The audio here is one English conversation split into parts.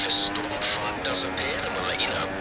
if a storm front does appear, then we'll let you know.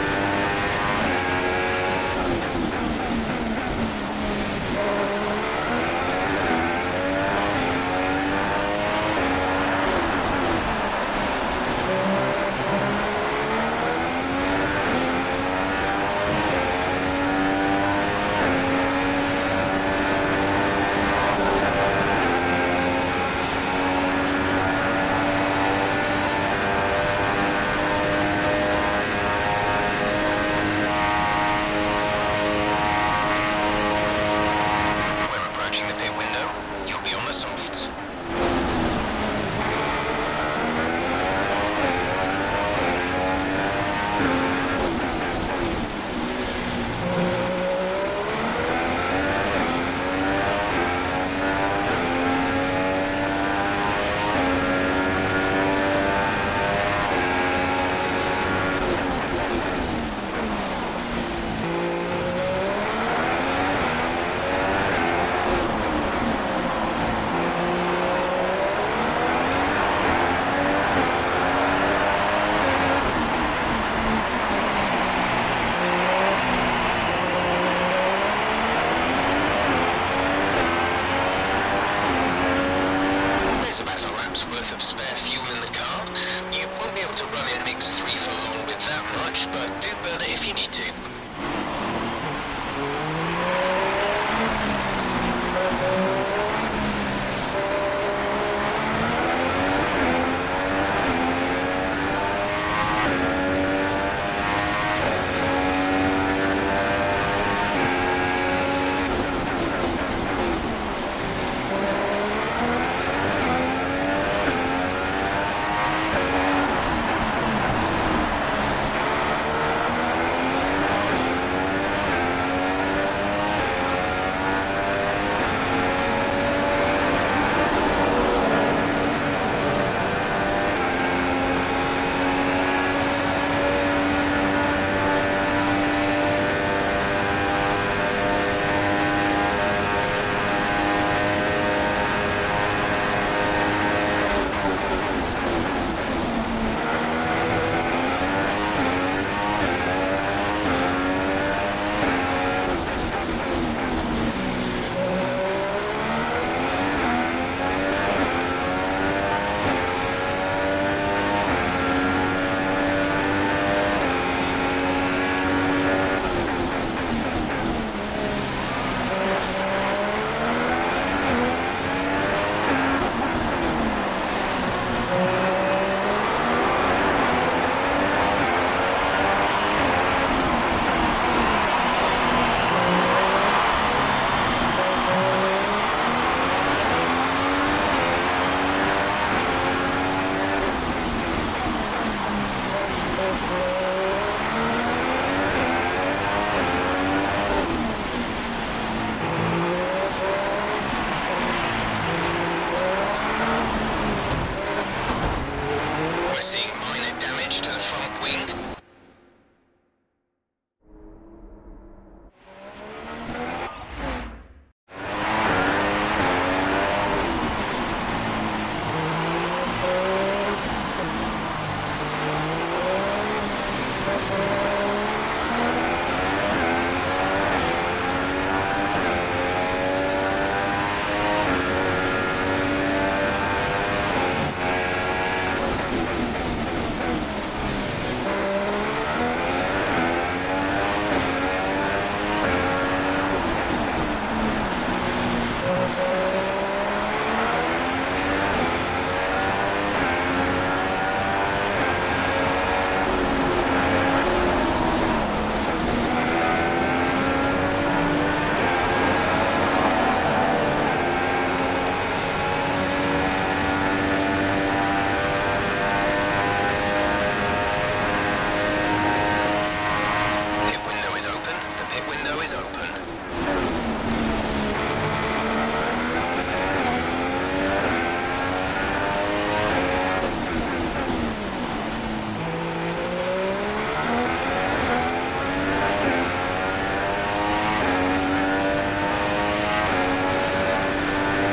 Worth of spare fuel in the car. You won't be able to run in MiG-3 for long with that much, but do burn it if you need to.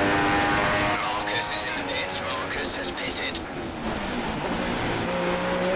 Marcus is in the pits. Marcus has pitted.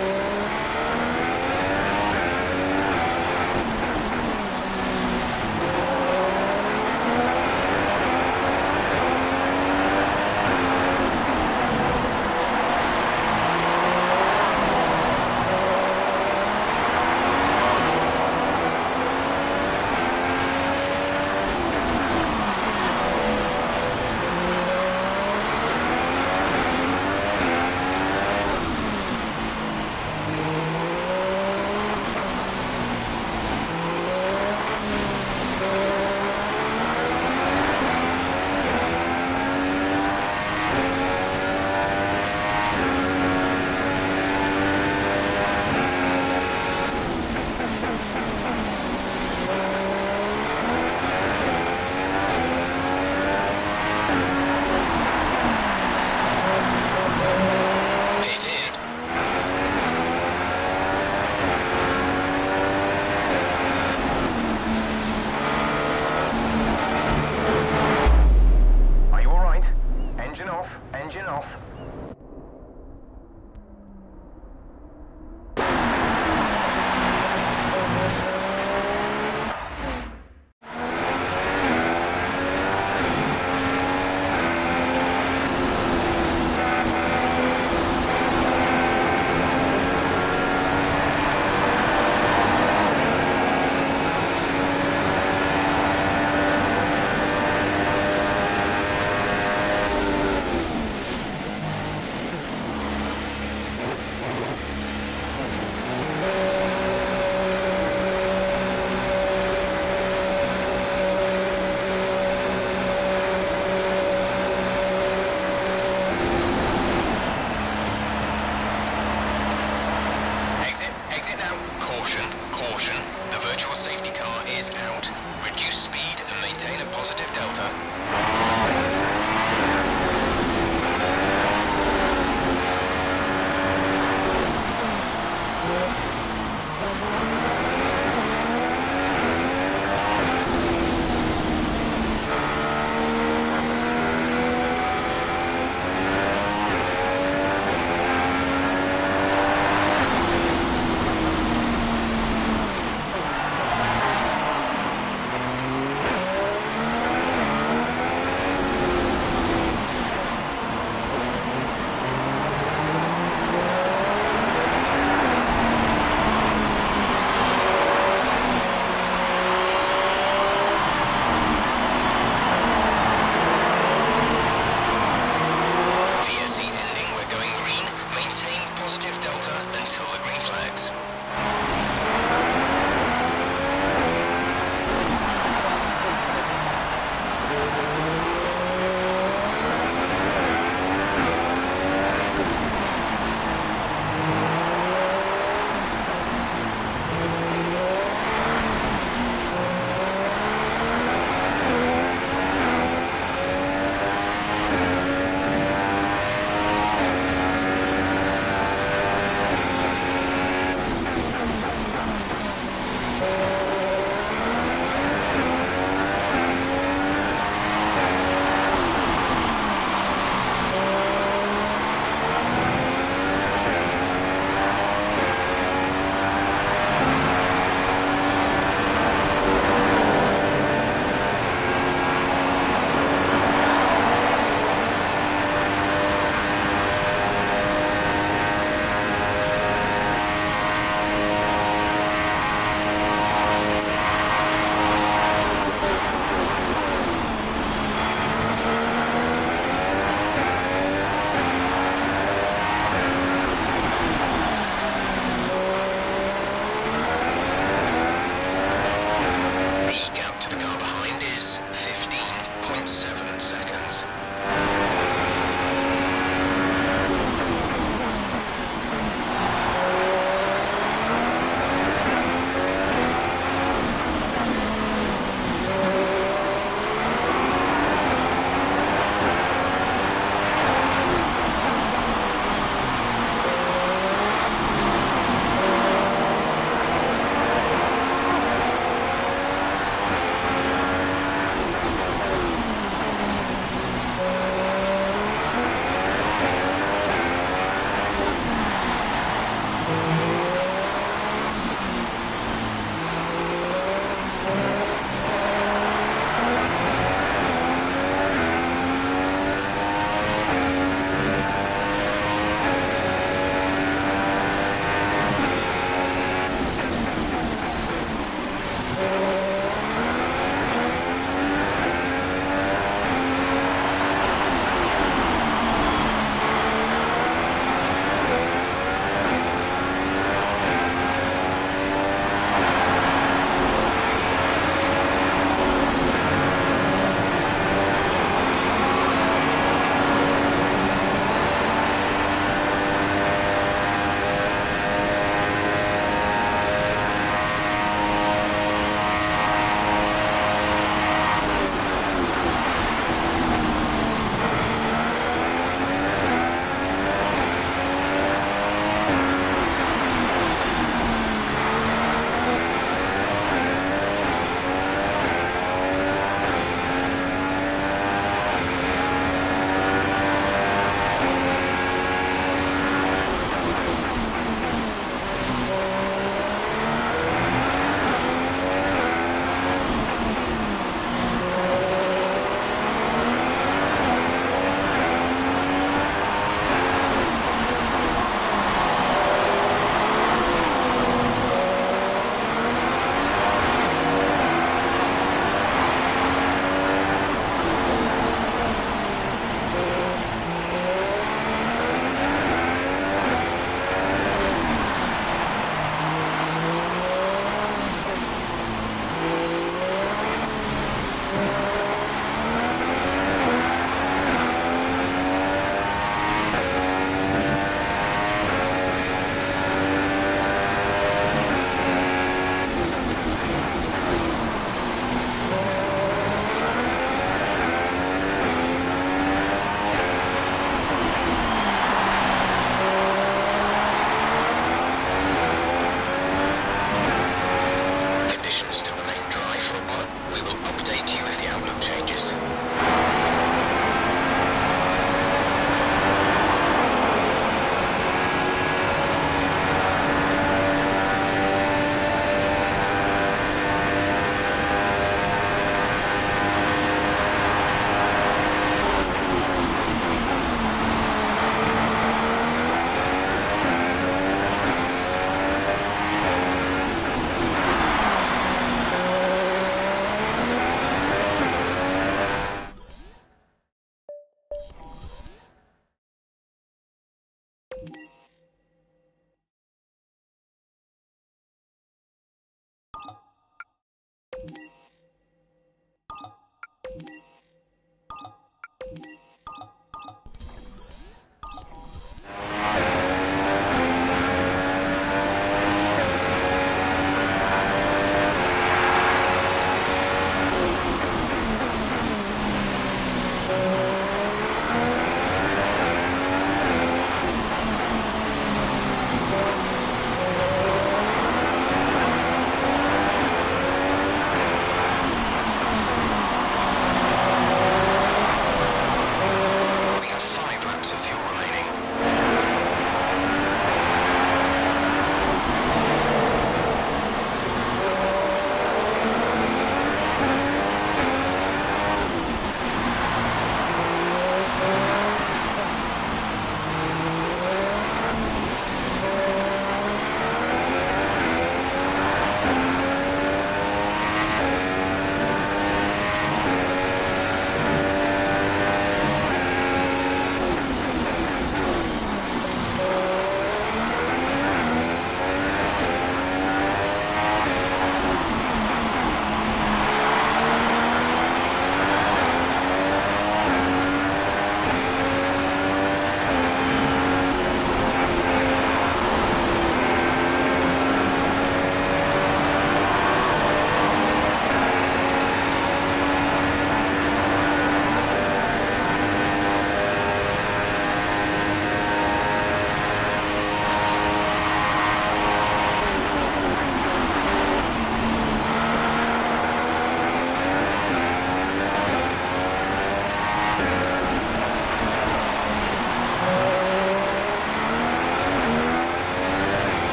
positive Delta.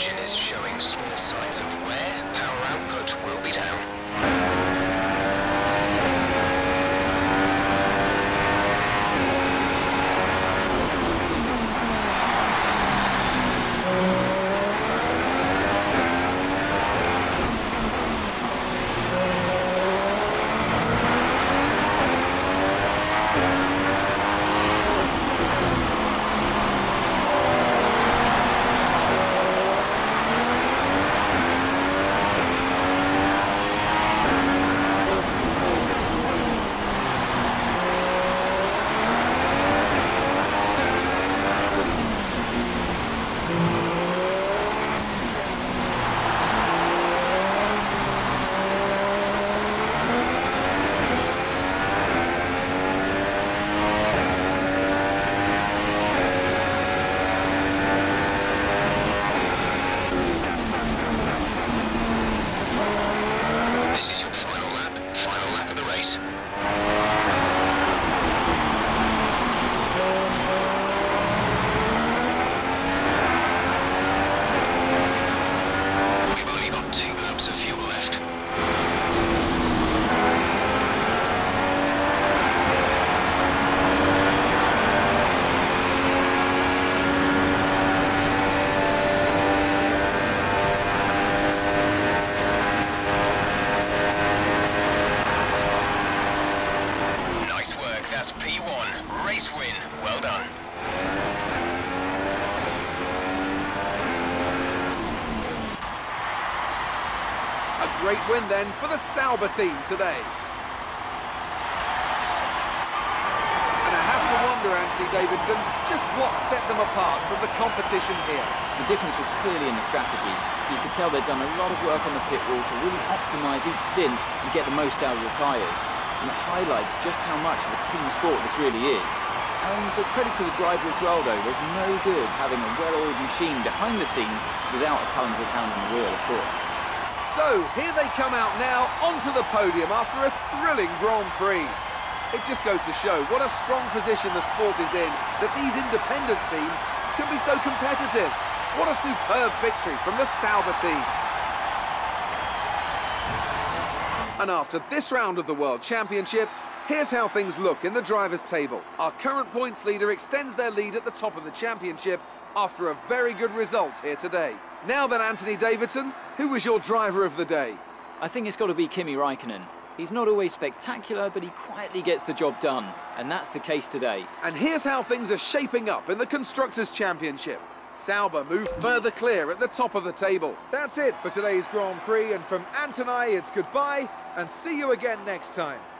engine is showing small signs of wear. Power output will be down. This is your final lap of the race. We've only got 2 laps of fuel left. Nice work, that's P1. Race win, well done. A great win then for the Sauber team today. And I have to wonder, Anthony Davidson, just what set them apart from the competition here. The difference was clearly in the strategy. You could tell they'd done a lot of work on the pit wall to really optimise each stint and get the most out of the tyres. And it highlights just how much of a team sport this really is. But credit to the driver as well though, there's no good having a well-oiled machine behind the scenes without a talented hand on the wheel, of course. So, here they come out now onto the podium after a thrilling Grand Prix. It just goes to show what a strong position the sport is in, that these independent teams can be so competitive. What a superb victory from the Sauber team. And after this round of the World Championship, here's how things look in the drivers' table. Our current points leader extends their lead at the top of the championship after a very good result here today. Now then, Anthony Davidson, who was your driver of the day? I think it's got to be Kimi Räikkönen. He's not always spectacular, but he quietly gets the job done, and that's the case today. And here's how things are shaping up in the Constructors' Championship. Sauber move further clear at the top of the table. That's it for today's Grand Prix, and from Ant and I, it's goodbye, and see you again next time.